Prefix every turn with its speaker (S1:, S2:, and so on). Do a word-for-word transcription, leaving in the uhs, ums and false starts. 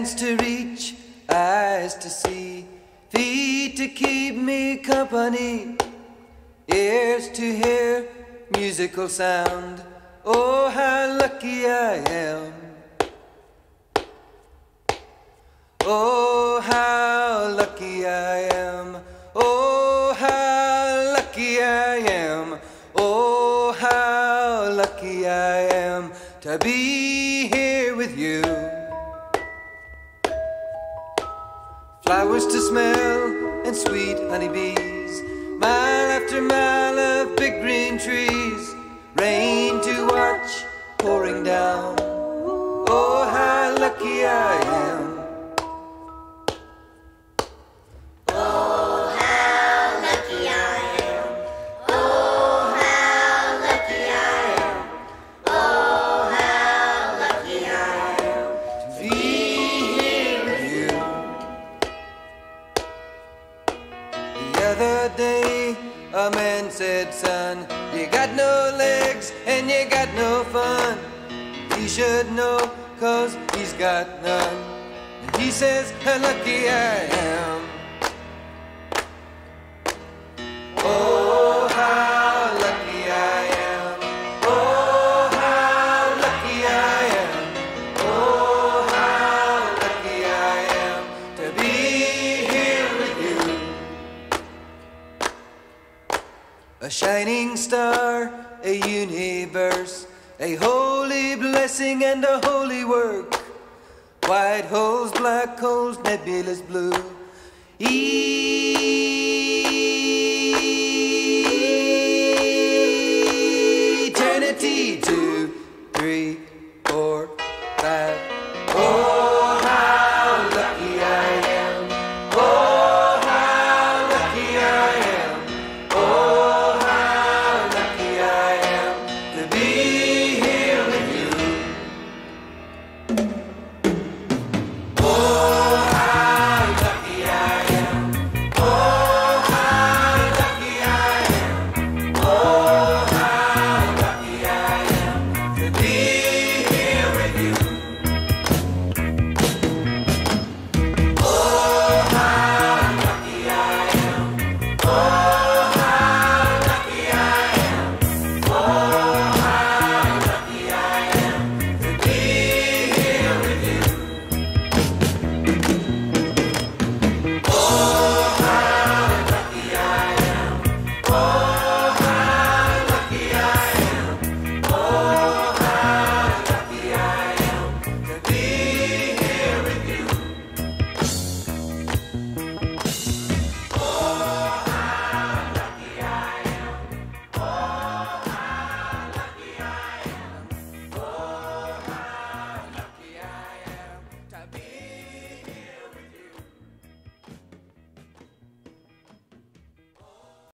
S1: Hands to reach, eyes to see, feet to keep me company, ears to hear musical sound. Oh, how lucky I am. Oh, how lucky I am. Oh, how lucky I am. Oh, how lucky I am to be here with you. Flowers to smell and sweet honeybees, mile after mile of big green trees, rain to watch pouring down. Oh, how lucky I am.
S2: Oh, how lucky I am. Oh, how lucky I am. Oh, how lucky I am
S1: to be here with you. The other day a man said, son, you got no legs and you got no fun. He should know, cause he's got none. And he says, how lucky I am. Oh, how lucky I am. Oh, how lucky I am. Oh, how lucky I am to be here with you. A shining star, a universe, a holy blessing and a holy work. White holes, black holes, nebulous blue. Eternity, two, three, four, five. Oh, how lucky I am. Oh, how lucky I am. Oh, how lucky I am to be